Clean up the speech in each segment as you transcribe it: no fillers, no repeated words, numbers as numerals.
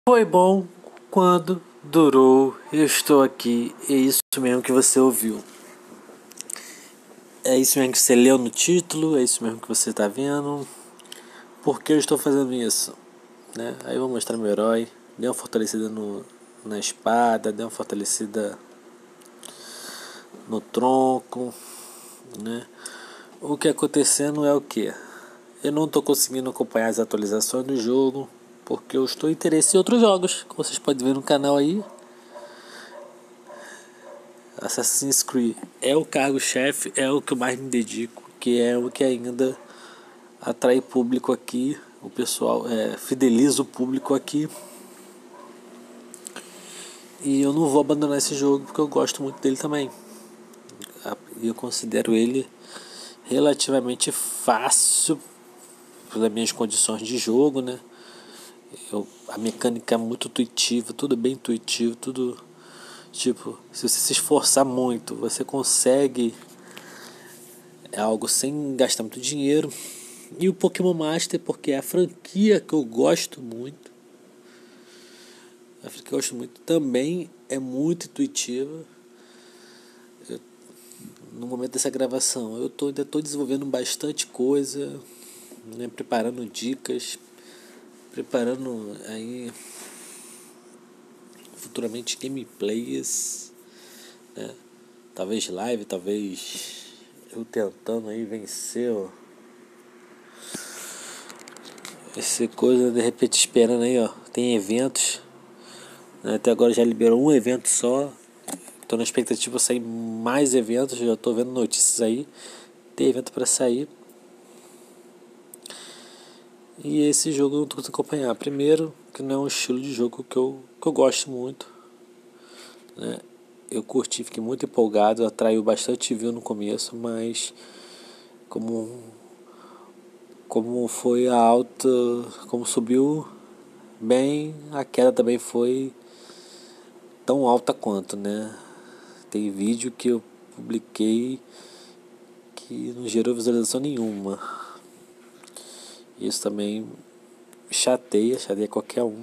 Foi bom quando durou. Eu estou aqui. É isso mesmo que você ouviu. É isso mesmo que você leu no título. É isso mesmo que você está vendo. Por que eu estou fazendo isso? Né? Aí eu vou mostrar meu herói. Deu uma fortalecida na espada. Deu uma fortalecida no tronco. Né? O que acontecendo é o que? Eu não estou conseguindo acompanhar as atualizações do jogo. Porque eu estou interessado em outros jogos. Como vocês podem ver no canal aí. Assassin's Creed é o cargo-chefe, é o que eu mais me dedico, que é o que ainda atrai público aqui, o pessoal fideliza o público aqui. E eu não vou abandonar esse jogo porque eu gosto muito dele também. E eu considero ele relativamente fácil pelas minhas condições de jogo, né? A mecânica é muito intuitiva, tudo bem intuitivo, tudo tipo, se você se esforçar muito, você consegue algo sem gastar muito dinheiro. E o Pokémon Master, porque é a franquia que eu gosto muito. A franquia que eu gosto muito também é muito intuitiva. No momento dessa gravação, eu ainda estou desenvolvendo bastante coisa, né, preparando dicas, preparando aí futuramente gameplays, né? Talvez live, talvez eu tentando aí vencer essa coisa, de repente esperando aí, ó. Tem eventos, né? Até agora já liberou um evento só. Tô na expectativa de sair mais eventos. Já tô vendo notícias aí. Tem evento para sair. E esse jogo eu não tô conseguindo acompanhar. Primeiro, que não é um estilo de jogo que eu gosto muito, né? Eu curti, fiquei muito empolgado. Atraiu bastante view no começo, mas como foi a alta, como subiu bem, a queda também foi tão alta quanto, né? Tem vídeo que eu publiquei que não gerou visualização nenhuma. Isso também chateia qualquer um.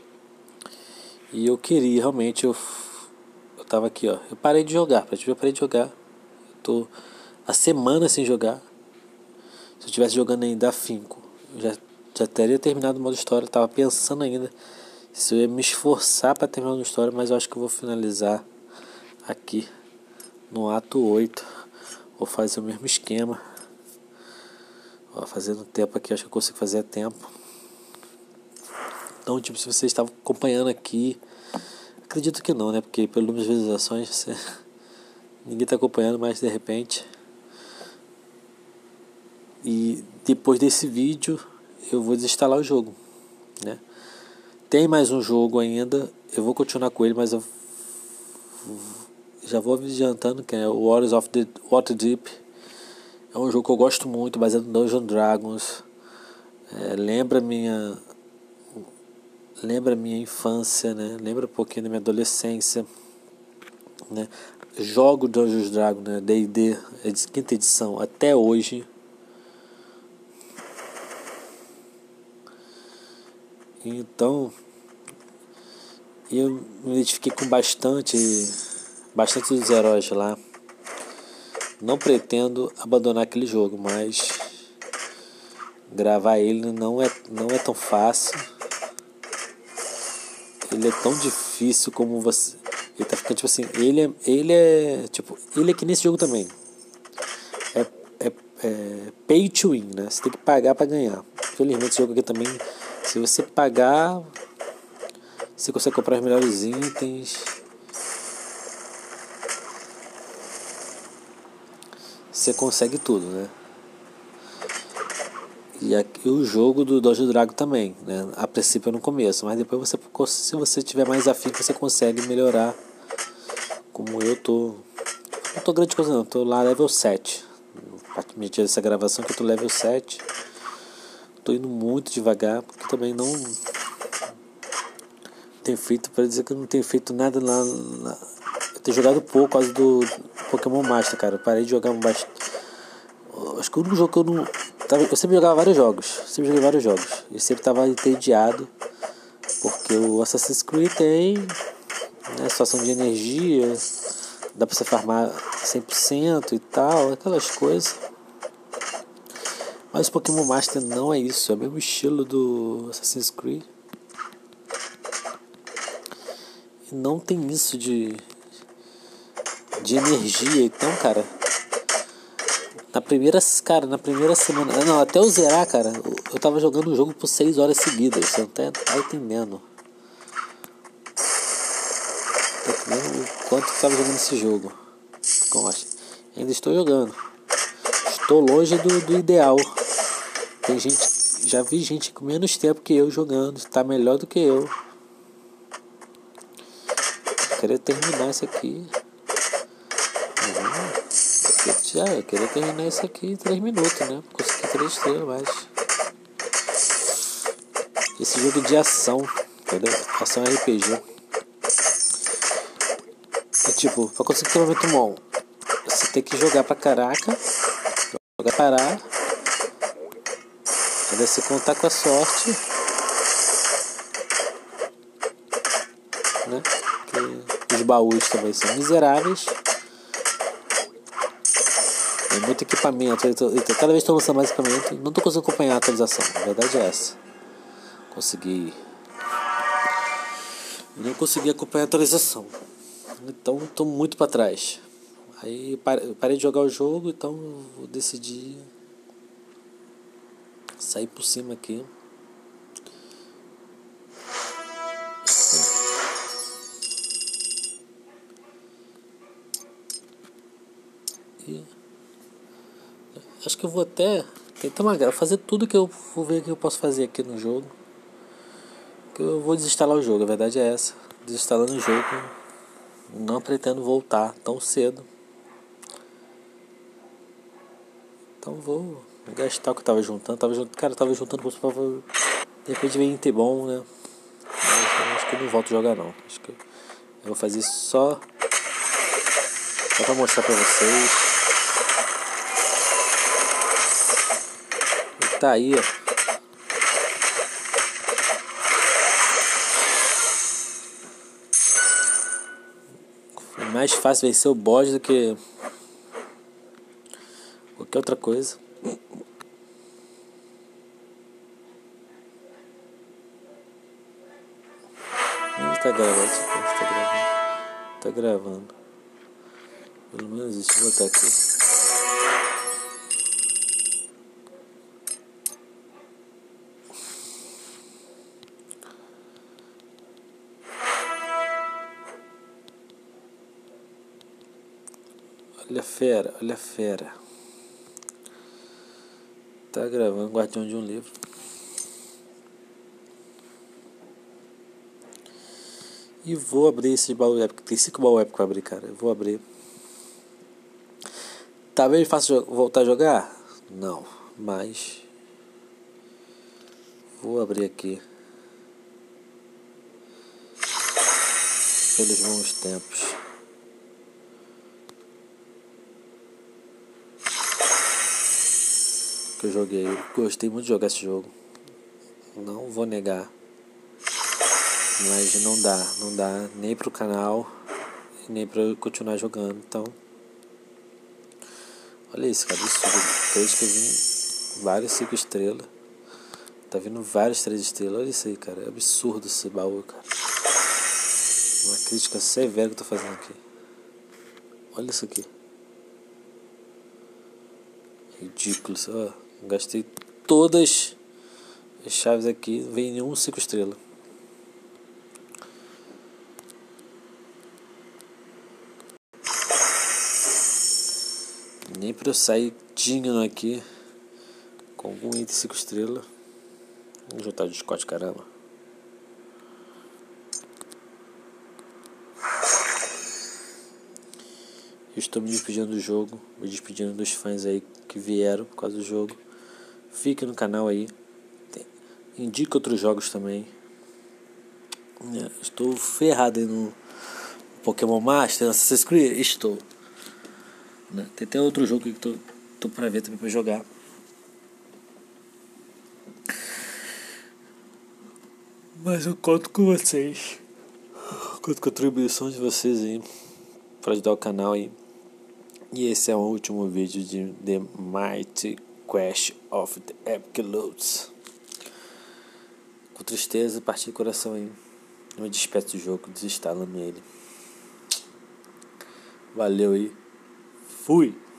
E eu queria realmente, eu tava aqui, ó. Eu parei de jogar, eu parei de jogar. Eu tô há semanas sem jogar. Se eu estivesse jogando ainda afinco, eu já teria terminado o modo história. Eu tava pensando ainda se eu ia me esforçar para terminar a história, mas eu acho que eu vou finalizar aqui no ato 8. Vou fazer o mesmo esquema. Ó, fazendo tempo aqui, acho que eu consigo fazer a tempo. Então, tipo, se você estava acompanhando aqui, acredito que não, né? Porque pelo número de visualizações, ninguém está acompanhando, mas de repente. E depois desse vídeo, eu vou desinstalar o jogo, né? Tem mais um jogo ainda, eu vou continuar com ele, mas eu já vou adiantando, que é o Warriors of the Waterdeep. É um jogo que eu gosto muito, baseado em Dungeons Dragons. Lembra minha infância, né? Lembra um pouquinho da minha adolescência, né? Jogo Dungeons Dragons, né? D&D, é de 5ª edição até hoje. Então, eu me identifiquei com bastante dos heróis lá. Não pretendo abandonar aquele jogo, mas gravar ele não é tão fácil. Ele é tão difícil como você. Ele tá ficando tipo assim. Ele é que nesse jogo também. É pay to win, né? Você tem que pagar pra ganhar. Infelizmente esse jogo aqui também, se você pagar, você consegue comprar os melhores itens. Você consegue tudo, né? E aqui o jogo do Dungeons Dragons também, né? A princípio no começo, mas depois se você tiver mais afim, você consegue melhorar. Como eu tô. Não tô grande coisa não, tô lá level 7. A partir dessa gravação que eu tô level 7. Tô indo muito devagar, porque também não tenho feito, para dizer que eu não tenho feito nada lá. Eu tenho jogado pouco por causa do Pokémon Master, cara. Eu parei de jogar bastante. Acho que o único jogo que eu não. Eu sempre jogava vários jogos. Sempre joguei vários jogos. Eu sempre tava entediado. Porque o Assassin's Creed tem, né, situação de energia, dá pra você farmar 100% e tal, aquelas coisas. Mas o Pokémon Master não é isso, é o mesmo estilo do Assassin's Creed. E não tem isso de energia. Então, cara, na primeira semana, não, até eu zerar, cara, eu tava jogando o jogo por 6 horas seguidas. Você não tá entendendo. Tá entendendo o quanto eu tava jogando esse jogo? Como acho? Ainda estou jogando. Estou longe do ideal. Tem gente, já vi gente com menos tempo que eu jogando, está melhor do que eu. Queria terminar isso aqui. Eu queria terminar isso aqui em 3 minutos, né? Consegui 3 estrelas, mas esse jogo de ação, entendeu? Ação RPG. É tipo, pra conseguir ter um momento bom, você tem que jogar pra caraca, jogar parar, aí você contar com a sorte, né? Que os baús também são miseráveis. Tem muito equipamento, cada vez estou lançando mais equipamento, não estou conseguindo acompanhar a atualização, a verdade é essa. Não consegui acompanhar a atualização, então estou muito para trás. Aí parei de jogar o jogo, então vou decidir sair por cima aqui. E acho que eu vou até tentar fazer tudo que eu vou ver que eu posso fazer aqui no jogo. Que eu vou desinstalar o jogo, a verdade é essa. Desinstalando o jogo, não pretendo voltar tão cedo. Então vou gastar o que eu tava juntando. Cara, eu tava juntando pra de repente vem ter bom, né? Mas acho que eu não volto a jogar não. Acho que eu vou fazer isso só pra mostrar pra vocês. E tá aí, ó. É mais fácil vencer o boss do que qualquer outra coisa. Tá gravando, tá gravando. Pelo menos isso, vou botar aqui. Olha a fera, olha a fera. Tá gravando, Guardião de um Livro. E vou abrir esse baú épico. Tem 5 baú épicos pra abrir, cara. Eu vou abrir. Talvez fácil voltar a jogar? Não, mas vou abrir aqui. Pelos bons tempos. Que eu joguei. Eu gostei muito de jogar esse jogo. Não vou negar. Mas não dá nem pro canal, nem pra eu continuar jogando. Então, olha isso, cara. Isso, desde que eu vim vários 5 estrelas. Tá vindo vários 3 estrelas. Olha isso aí, cara. É absurdo esse baú, cara. Uma crítica severa que eu tô fazendo aqui. Olha isso aqui. Ridículo. Ó, gastei todas as chaves aqui. Não veio nenhum 5 estrelas. Nem pra eu sair digno aqui com algum item 5 estrelas. Vou juntar de Scott, caramba. Eu estou me despedindo do jogo. Me despedindo dos fãs aí que vieram por causa do jogo. Fique no canal aí. Indica outros jogos também. Estou ferrado aí no Pokémon Master, Assassin's Creed. Estou. Tem até outro jogo que tô pra ver também pra jogar. Mas eu conto com vocês. Conto com a contribuição de vocês aí para ajudar o canal aí. E esse é o último vídeo de The Mighty Quest of the Epic Loads. Com tristeza, partir do coração aí. Eu me despeço do jogo, desinstalando ele. Valeu aí. Fui!